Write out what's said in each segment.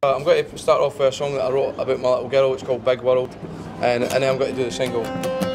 I'm going to start off with a song that I wrote about my little girl. It's called Big World, and then I'm going to do the single.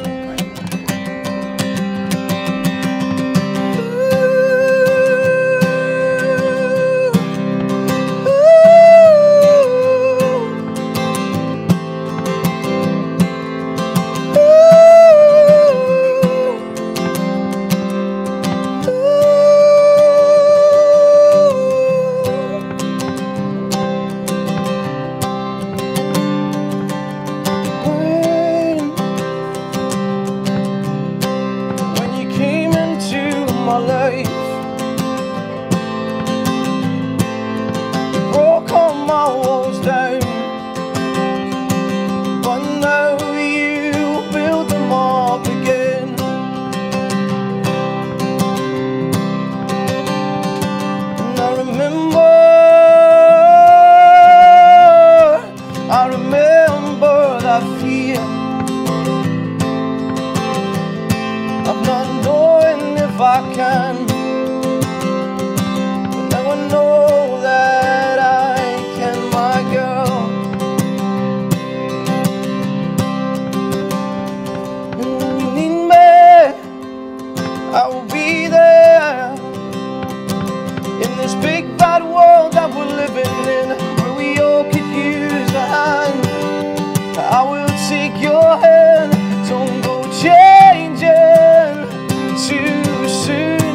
My life, you broke all my walls down, but now you build them up again. And I remember that fear of not knowing if I can, but now I know that I can, my girl. And when you need me, I will be there. In this big bad world that we're living in, where we all could use a hand, I will take your hand. Don't go changing too soon,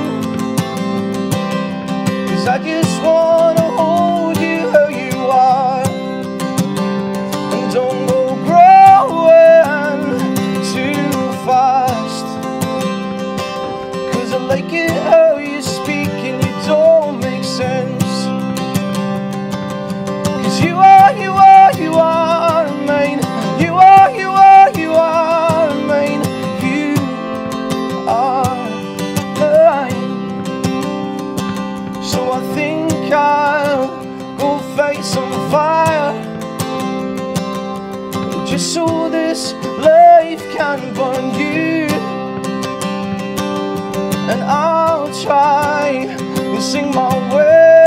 'cause I just wanna hold you how you are, and don't go growing too fast, 'cause I like it how you speak and you don't make sense, 'cause you are mine, you are mine, you are mine. So I think I'll go fight some fire, just so this life can burn you. And I'll try and sing my way